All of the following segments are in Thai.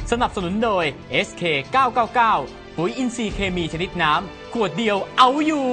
สนับสนุนโดย SK 999ปุ๋ยอินทรีย์เคมีชนิดน้ำขวดเดียวเอาอยู่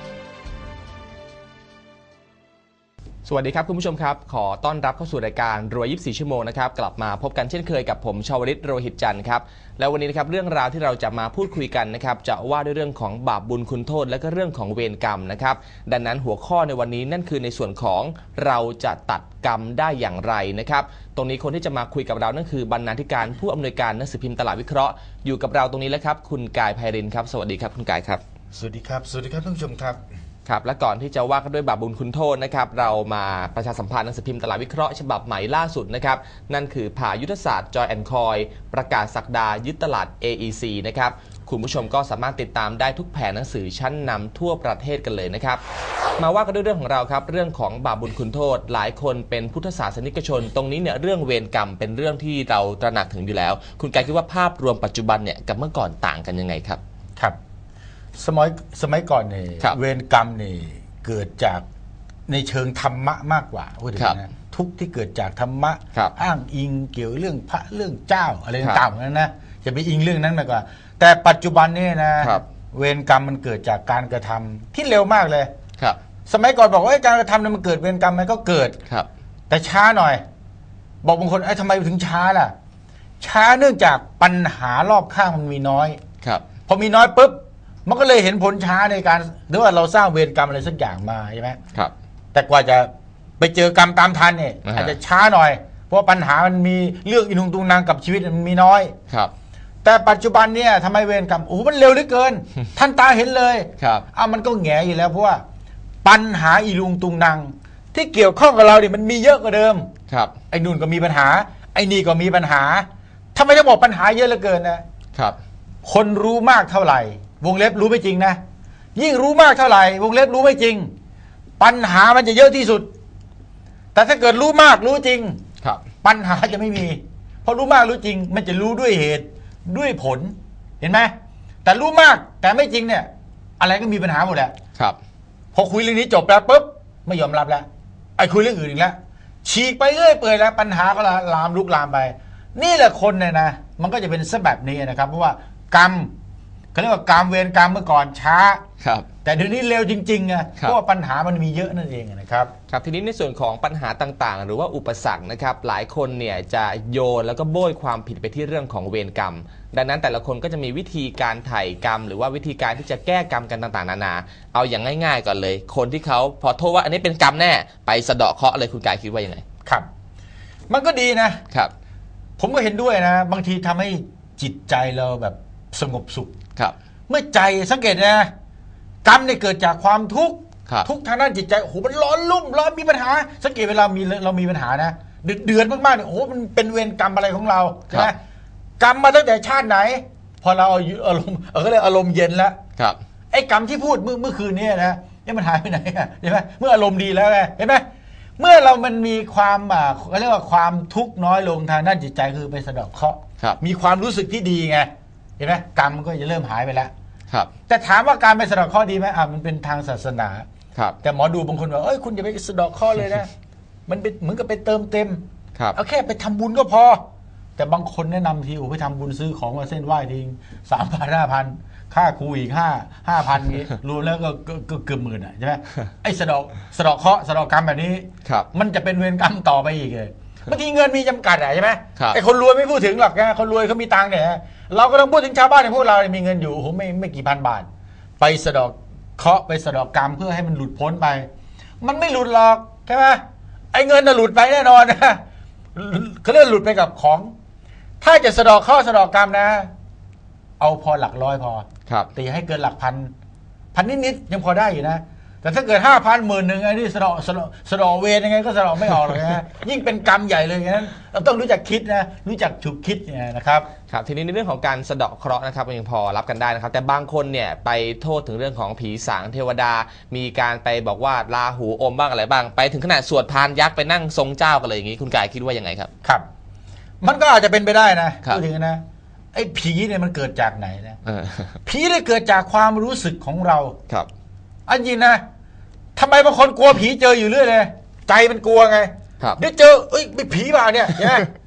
สวัสดีครับคุณผู้ชมครับขอต้อนรับเข้าสู่รายการรวย24ชั่วโมงนะครับกลับมาพบกันเช่นเคยกับผมชาวลิตโรหิตจันทร์ครับแล้ววันนี้นะครับเรื่องราวที่เราจะมาพูดคุยกันนะครับจะว่าด้วยเรื่องของบาปบุญคุณโทษและก็เรื่องของเวรกรรมนะครับดังนั้นหัวข้อในวันนี้นั่นคือในส่วนของเราจะตัดกรรมได้อย่างไรนะครับตรงนี้คนที่จะมาคุยกับเรานั่นคือบรรณาธิการผู้อำนวยการหนังสือพิมพ์ตลาดวิเคราะห์อยู่กับเราตรงนี้แล้วครับคุณกายไพรินทร์ครับสวัสดีครับคุณกายครับสวัสดีครับท่านผู้ชมครับครับและก่อนที่จะว่ากันด้วยบาปบุญคุณโทษนะครับเรามาประชาสัมพันธ์หนังสือพิมพ์ตลาดวิเคราะห์ฉบับใหม่ล่าสุดนะครับนั่นคือผ่ายุทธศาสตร์จอยแอนด์คอยประกาศศักดายึดตลาด AEC นะครับคุณผู้ชมก็สามารถติดตามได้ทุกแผงหนังสือชั้นนำทั่วประเทศกันเลยนะครับมาว่ากันด้วยเรื่องของเราครับเรื่องของบาปบุญคุณโทษหลายคนเป็นพุทธศาสนิกชนตรงนี้เนี่ยเรื่องเวรกรรมเป็นเรื่องที่เราตระหนักถึงอยู่แล้วคุณกายคิดว่าภาพรวมปัจจุบันเนี่ยกับเมื่อก่อนต่างกันยังไงครับครับสมัยก่อนเนี่ยเวรกรรมเนี่ยเกิดจากในเชิงธรรมะมากกว่าพูดถึงนะทุกที่เกิดจากธรรมะอ้างอิงเกี่ยวเรื่องพระเรื่องเจ้าอะไรต่างๆนั้นนะจะไปอิงเรื่องนั้นมากกว่าแต่ปัจจุบันนี่นะเวรกรรมมันเกิดจากการกระทำที่เร็วมากเลยครับสมัยก่อนบอกว่าการกระทำเนี่ยมันเกิดเวรกรรมมันก็เกิดครับแต่ช้าหน่อยบอกบางคนทำไมถึงช้าล่ะช้าเนื่องจากปัญหารอบข้างมันมีน้อยครับพอมีน้อยปุ๊บมันก็เลยเห็นผลช้าในการหรือว่าเราสร้างเวรกรรมอะไรสักอย่างมาใช่ไหมครับแต่กว่าจะไปเจอกรรมตามทันเนี่ยอาจจะช้าหน่อยเพราะปัญหามันมีเรื่องอินุงตุงนางกับชีวิตมันมีน้อยครับแต่ปัจจุบันเนี่ยทำไมเวรกรรมมันเร็วเหลือเกินท่านตาเห็นเลยครับมันก็แง่อยู่แล้วเพราะว่าปัญหาอินุงตุงนางที่เกี่ยวข้องกับเราเนี่ยมันมีเยอะกว่าเดิมครับไอ้นู่นก็มีปัญหาไอ้นี่ก็มีปัญหาทำไมต้องบอกปัญหาเยอะเหลือเกินนะครับคนรู้มากเท่าไหร่วงเล็บรู้ไม่จริงนะยิ่งรู้มากเท่าไหร่วงเล็บรู้ไม่จริงปัญหามันจะเยอะที่สุดแต่ถ้าเกิดรู้มากรู้จริงปัญหาจะไม่มีเพราะรู้มากรู้จริงมันจะรู้ด้วยเหตุด้วยผลเห็นไหมแต่รู้มากแต่ไม่จริงเนี่ยอะไรก็มีปัญหาหมดแหละพอคุยเรื่องนี้จบแล้วปุ๊บไม่ยอมรับแล้วไอ้คุยเรื่องอื่นอีกแล้วฉีกไปเรื่อยเปื่อยแล้วปัญหาก็ลามลุกลามไปนี่แหละคนเนี่ยนะมันก็จะเป็นซะแบบนี้นะครับเพราะว่ากรรมเขาเรียกว่ากรรมเวรกรรมเมื่อก่อนช้าแต่เดี๋ยวนี้เร็วจริงๆนะเพราะว่าปัญหามันมีเยอะนั่นเองนะครับครับทีนี้ในส่วนของปัญหาต่างๆหรือว่าอุปสรรคนะครับหลายคนเนี่ยจะโยนแล้วก็โบยความผิดไปที่เรื่องของเวรกรรมดังนั้นแต่ละคนก็จะมีวิธีการไถ่กรรมหรือว่าวิธีการที่จะแก้กรรมกันต่างๆนานาเอาอย่างง่ายๆก่อนเลยคนที่เขาพอโทษว่าอันนี้เป็นกรรมแน่ไปสะเดาะเคราะห์เลยคุณกายคิดว่ายังไงครับมันก็ดีนะครับผมก็เห็นด้วยนะบางทีทำให้จิตใจเราแบบสงบสุขเมื่อใจสังเกตนะกรรมเนี่ยเกิดจากความทุกข์ทางด้านจิตใจโอ้โหมันร้อนรุ่มร้อนมีปัญหาสังเกตเวลาเรามีปัญหานะเดือดมากๆเนี่ยโอ้โหมันเป็นเวรกรรมอะไรของเราใช่ไหมกรรมมาตั้งแต่ชาติไหนพอเราอารมณ์ก็เลยอารมณ์เย็นแล้วไอ้กรรมที่พูดเมื่อคืนนี้นะมันหายไปไหนเห็นไหมเมื่ออารมณ์ดีแล้วไงเห็นไหมเมื่อเรามันมีความเขาเรียกว่าความทุกข์น้อยลงทางด้านจิตใจคือไปสะเดาะเคราะห์มีความรู้สึกที่ดีไงเห็นไหมกรรมก็จะเริ่มหายไปแล้วแต่ถามว่าการไปสะเดาะเคราะห์ดีไหมมันเป็นทางศาสนาแต่หมอดูบางคนบอกคุณอย่าไปสะเดาะเคราะห์เลยนะมันเป็นเหมือนกับไปเติมเต็มเอาแค่ไปทำบุญก็พอแต่บางคนแนะนำทีไปทำบุญซื้อของมาเส้นไหว้ทิ้ง3,000 5,000ค่าครูอีก5,000นี้รวมแล้วก็เกือบหมื่นใช่ไหมไอ้สะเดาะเคราะห์สะเดาะกรรมแบบนี้มันจะเป็นเวรกรรมต่อไปอีกเลยบางทีเงินมีจำกัดใช่ไหมไอ้คนรวยไม่พูดถึงหรอกนะคนรวยเขามีตังค์เนี่ยเราก็ต้องพูดถึงชาวบ้านในพวกเรามีเงินอยู่โอ้โหไม่กี่พันบาทไปสะเดาะเคราะห์ไปสะเดาะกรรมเพื่อให้มันหลุดพ้นไปมันไม่หลุดหรอกใช่ไหมไอ้เงินน่ะหลุดไปแน่นอนนะเขาเรียกหลุดไปกับของถ้าจะสะเดาะเคราะห์สะเดาะกรรมนะเอาพอหลักร้อยพอแต่อย่าให้เกินหลักพันนิดๆยังพอได้อยู่นะแต่ถ้าเกิด5,000 10,000ไอ้นี่สะเดาะเวรยังไงก็สะเดาะไม่ออกเลยนะยิ่งเป็นกรรมใหญ่เลยงั้นเราต้องรู้จักคิดนะรู้จักฉุกคิดเนี่ยนะครับทีนี้ในเรื่องของการสะเดาะเคราะห์นะครับยังพอรับกันได้นะครับแต่บางคนเนี่ยไปโทษถึงเรื่องของผีสางเทวดามีการไปบอกว่าราหูอมบ้างอะไรบ้างไปถึงขนาดสวดพานยักษ์ไปนั่งทรงเจ้ากันเลยอย่างนี้คุณกายคิดว่ายังไงครับครับมันก็อาจจะเป็นไปได้นะพูดถึงนะไอ้ผีเนี่ยมันเกิดจากไหนนะผีเนี่ยเกิดจากความรู้สึกของเราอันจริงนะทำไมบางคนกลัวผีเจออยู่เรื่อยเลยใจมันกลัวไงเดี๋ยวเจอไม่ผีมาเนี่ยใช่ไหม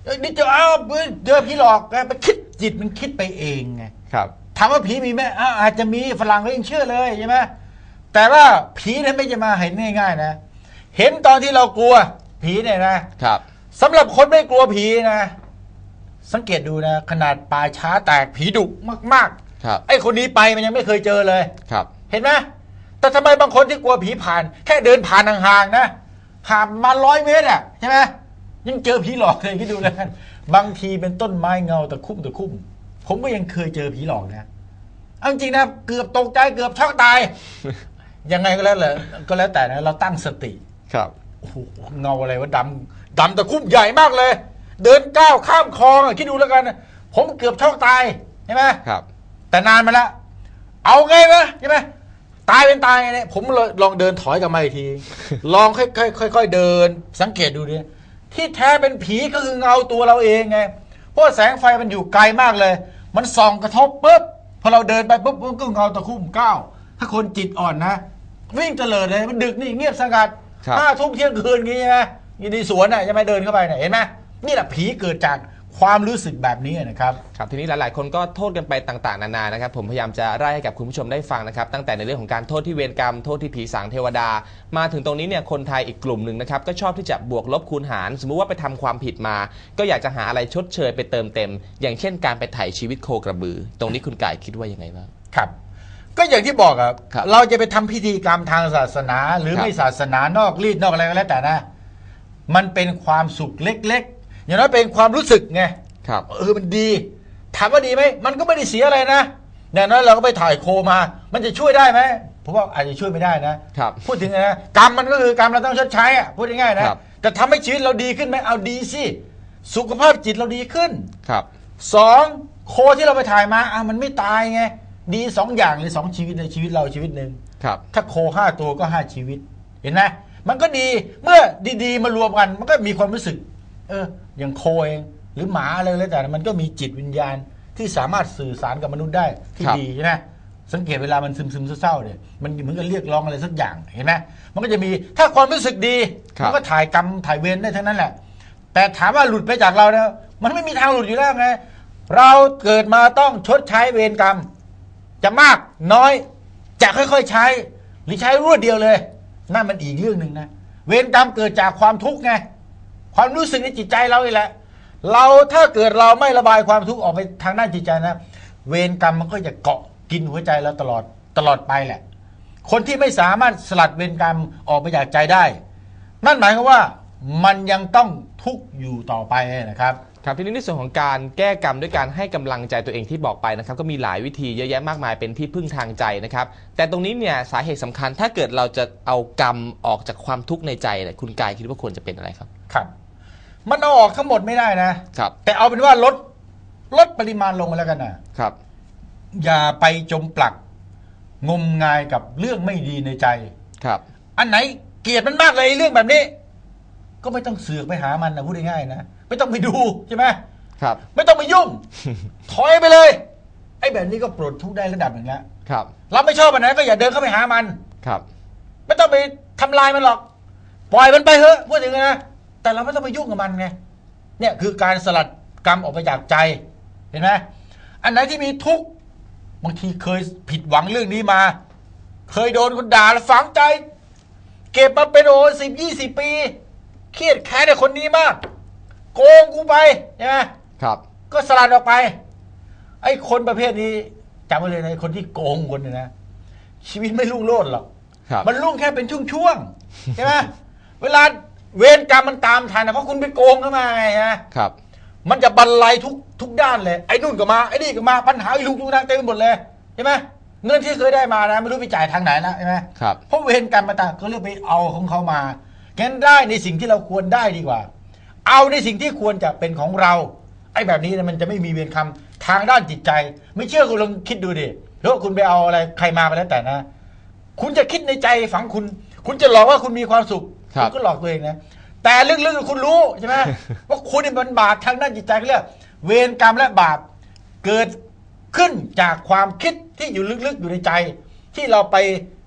นี่จะเอาเจอผีหลอกไปคิดจิตมันคิดไปเองไงครับถามว่าผีมีไหมอาจจะมีฝรั่งก็ยังเชื่อเลยใช่ไหมแต่ว่าผีเนี่ยไม่จะมาเห็นง่ายๆนะเห็นตอนที่เรากลัวผีเนี่ยนะครับสำหรับคนไม่กลัวผีนะสังเกตดูนะขนาดป่าช้าแตกผีดุมากๆไอ้คนนี้ไปมันยังไม่เคยเจอเลยครับเห็นไหมแต่ทำไมบางคนที่กลัวผีผ่านแค่เดินผ่านห่างๆนะผ่านมา100 เมตรอ่ะใช่ไหมยังเจอผีหลอกเลยคิดดูแล้วกันบางทีเป็นต้นไม้เงาตะคุ่มผมก็ยังเคยเจอผีหลอกนะเอาจริงนะเกือบตกใจเกือบช็อกตายยังไงก็แล้วแต่นะเราตั้งสติครับโอ้โหเงาอะไรวะดำตะคุ่มใหญ่มากเลยเดินก้าวข้ามคลองคิดดูแล้วกันผมเกือบช็อกตายใช่ไหมครับแต่นานมาแล้วเอาไงวะใช่ไหมตายเป็นตายเนี่ยผมลองเดินถอยกลับมาอีกทีลองค่อยๆเดินสังเกตดูดิที่แท้เป็นผีก็คือเงาตัวเราเองไงเพราะแสงไฟมันอยู่ไกลมากเลยมันส่องกระทบปุ๊บพอเราเดินไปปุ๊บก็เงาตะคุ่มก้าวถ้าคนจิตอ่อนนะวิ่งเตลิดเลยมันดึกนี่เงียบสงัด5 ทุ่มเที่ยงคืนงี้ใช่ไหมอยู่ในสวนน่ะใช่ไหมเดินเข้าไปเนี่ยเห็นไหมนี่แหละผีเกิดจากความรู้สึกแบบนี้นะครับครับทีนี้หลายๆคนก็โทษกันไปต่างๆนานานะครับผมพยายามจะไล่ให้กับคุณผู้ชมได้ฟังนะครับตั้งแต่ในเรื่องของการโทษที่เวรกรรมโทษที่ผีสางเทวดามาถึงตรงนี้เนี่ยคนไทยอีกกลุ่มหนึ่งนะครับก็ชอบที่จะบวกลบคูณหารสมมุติว่าไปทำความผิดมาก็อยากจะหาอะไรชดเชยไปเติมเต็มอย่างเช่นการไปไถ่ชีวิตโคกระบือตรงนี้คุณก่ายคิดว่ายังไงบ้างครับก็อย่างที่บอกครับเราจะไปทำพิธีกรรมทางศาสนาหรือไม่ศาสนานอกรีดนอกอะไรก็แล้วแต่นะมันเป็นความสุขเล็กๆอย่างน้อยเป็นความรู้สึกไงมันดีถามว่าดีไหมมันก็ไม่ได้เสียอะไรนะอย่างน้อยเราก็ไปถ่ายโคมามันจะช่วยได้ไหมผมว่าอาจจะช่วยไม่ได้นะพูดถึงนะกรรมมันก็คือกรรมเราต้องชดใช้พูดง่ายๆนะแต่ทำให้ชีวิตเราดีขึ้นไหมเอาดีสิสุขภาพจิตเราดีขึ้น2โคที่เราไปถ่ายมามันไม่ตายไงดี2อย่างเลย2ชีวิตในชีวิตเราชีวิตหนึ่งถ้าโค5 ตัวก็5 ชีวิตเห็นไหมมันก็ดีเมื่อดีๆมารวมกันมันก็มีความรู้สึกอย่างโคเองหรือหมาอะไรแล้วแต่มันก็มีจิตวิญญาณที่สามารถสื่อสารกับมนุษย์ได้ที่ดีใช่ไหมสังเกตเวลามันซึมเศร้าเนี่ยมันเหมือนกับเรียกร้องอะไรสักอย่างเห็นไหมมันก็จะมีถ้าความรู้สึกดีมันก็ถ่ายกรรมถ่ายเวรได้ทั้งนั้นแหละแต่ถามว่าหลุดไปจากเราเนี่ยมันไม่มีทางหลุดอยู่แล้วไงเราเกิดมาต้องชดใช้เวรกรรมจะมากน้อยจะค่อยๆใช้หรือใช้รวดเดียวเลยนั่นมันอีกเรื่องหนึ่งนะเวรกรรมเกิดจากความทุกข์ไงความรู้สึกในจิตใจเราแหละเราถ้าเกิดเราไม่ระบายความทุกข์ออกไปทางด้านจิตใจนะเวรกรรมมันก็จะเกาะกินหัวใจเราตลอดไปแหละคนที่ไม่สามารถสลัดเวรกรรมออกไปจากใจได้นั่นหมายความว่ามันยังต้องทุกข์อยู่ต่อไปนะครับครับทีนี้ในส่วนของการแก้กรรมด้วยการให้กำลังใจตัวเองที่บอกไปนะครับก็มีหลายวิธีเยอะแยะมากมายเป็นที่พึ่งทางใจนะครับแต่ตรงนี้เนี่ยสาเหตุสำคัญถ้าเกิดเราจะเอากรรมออกจากความทุกข์ในใจเนี่ยคุณกายคิดว่าควรจะเป็นอะไรครับครับมันเอาออกทั้งหมดไม่ได้นะครับแต่เอาเป็นว่าลดปริมาณลงมาแล้วกันนะครับอย่าไปจมปลักงมงายกับเรื่องไม่ดีในใจครับอันไหนเกลียดมันมากเลยเรื่องแบบนี้ก็ไม่ต้องเสือกไปหามันนะพูดง่ายๆนะไม่ต้องไปดูใช่ไหมครับไม่ต้องไปยุ่ง ถอยไปเลยไอ้แบบนี้ก็ปลดทุกข์ได้ระดับหนึ่งแล้วครับเราไม่ชอบมันนะก็อย่าเดินเข้าไปหามันครับไม่ต้องไปทำลายมันหรอกปล่อยมันไปเถอะพูดอย่างนี้นะแต่เราไม่ต้องไปยุ่งกับมันไงเนี่ยคือการสลัดกรรมออกไปจากใจเห็นไหมอันไหนที่มีทุกข์บางทีเคยผิดหวังเรื่องนี้มาเคยโดนคนด่าแล้วฝังใจเก็บมาเป็น10-20 ปีเครียดแค้นในคนนี้มากโกงกูไปใช่ไหมครับก็สลัดออกไปไอ้คนประเภทนี้จำไว้เลยนะคนที่โกงคนเนี่ยนะชีวิตไม่รุ่งโรจน์หรอกมันรุ่งแค่เป็นช่วงๆใช่ไหมเวลาเวรกรรมมันตามทันนะเพราะคุณไปโกงเข้ามาไงฮะครับมันจะบรรลัยทุกด้านเลยไอ้นู่นก็มาไอ้นี่ก็มาปัญหาอีลุงตุงนางเต็มไปหมดเลยใช่ไหมเงินที่เคยได้มานะไม่รู้ไปจ่ายทางไหนแล้วใช่ไหมครับเพราะเวรกรรมมาตามก็เลือกไปเอาของเขามางั้นได้ในสิ่งที่เราควรได้ดีกว่าเอาในสิ่งที่ควรจะเป็นของเราไอ้แบบนี้นะมันจะไม่มีเวรกรรมทางด้านจิตใจไม่เชื่อคุณลองคิดดูดิแล้วคุณไปเอาอะไรใครมาไปแล้วแต่นะคุณจะคิดในใจฝังคุณจะหลอกว่าคุณมีความสุขคุณก็หลอกตัวเองนะแต่ลึกๆคุณรู้ใช่ไหมว่าคุณเป็นบาปทางด้านจิตใจเรียกเวรกรรมและบาปเกิดขึ้นจากความคิดที่อยู่ลึกๆอยู่ในใจที่เราไป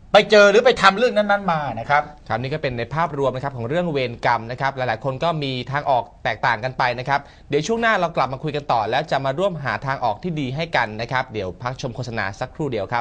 ไปเจอหรือไปทำเรื่องนั้นๆมานะครับครับนี่ก็เป็นในภาพรวมนะครับของเรื่องเวรกรรมนะครับหลายๆคนก็มีทางออกแตกต่างกันไปนะครับเดี๋ยวช่วงหน้าเรากลับมาคุยกันต่อแล้วจะมาร่วมหาทางออกที่ดีให้กันนะครับเดี๋ยวพักชมโฆษณาสักครู่เดียวครับ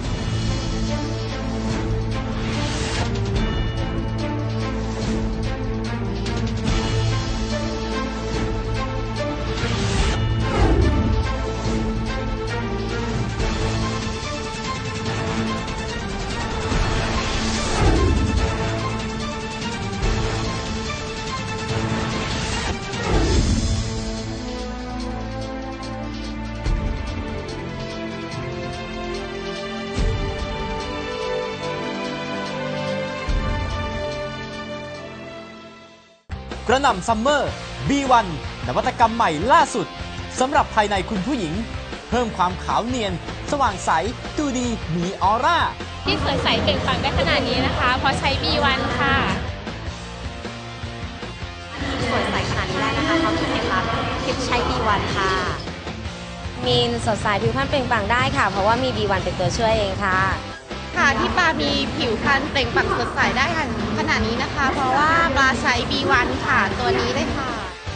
กระหน่ำซัมเมอร์ B1 นวัตกรรมใหม่ล่าสุดสำหรับภายในคุณผู้หญิงเพิ่มความขาวเนียนสว่างใสดูดีมีออร่าที่สวยใสเปล่งปลั่งได้ขนาดนี้นะคะเพราะใช้ B1 ค่ะสวยใสขนาดนี้ได้นะคะเพราะทิพย์ครับทิพย์ใช้ B1 ค่ะมีนสดใสผิวพรรณเปล่งปลั่งได้ค่ะเพราะว่ามี B1 เป็นตัวช่วยเองค่ะค่ะที่ปลามีผิวพรรณเปล่งปลั่งสดใสได้ขนาดนี้นะคะเพราะว่าปลาใช้ B1 ค่ะตัวนี้เลยค่ะ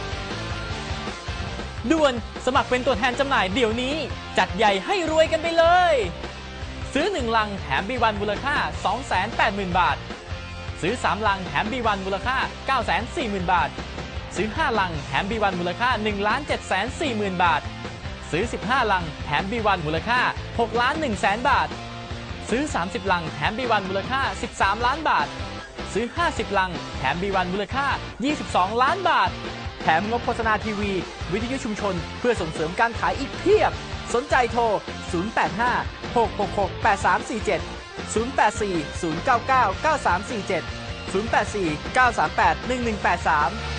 ด่วนสมัครเป็นตัวแทนจำหน่ายเดี๋ยวนี้จัดใหญ่ให้รวยกันไปเลยซื้อ1ลังแถม B1 มูลค่า 280,000 บาทซื้อ3ลังแถม B1 มูลค่า 940,000 บาทซื้อ5ลังแถม B1 มูลค่า 1,740,000 บาทซื้อ15ลังแถม B1 มูลค่า 6,100,000 บาทซื้อ30ลังแถม B1 มูลค่า13ล้านบาทซื้อ50ลังแถม B1 มูลค่า22ล้านบาทแถมงบโฆษณาทีวีวิทยุชุมชนเพื่อส่งเสริมการขายอีกเพียบสนใจโทร085 666 8347 084 099 9347 084 938 1183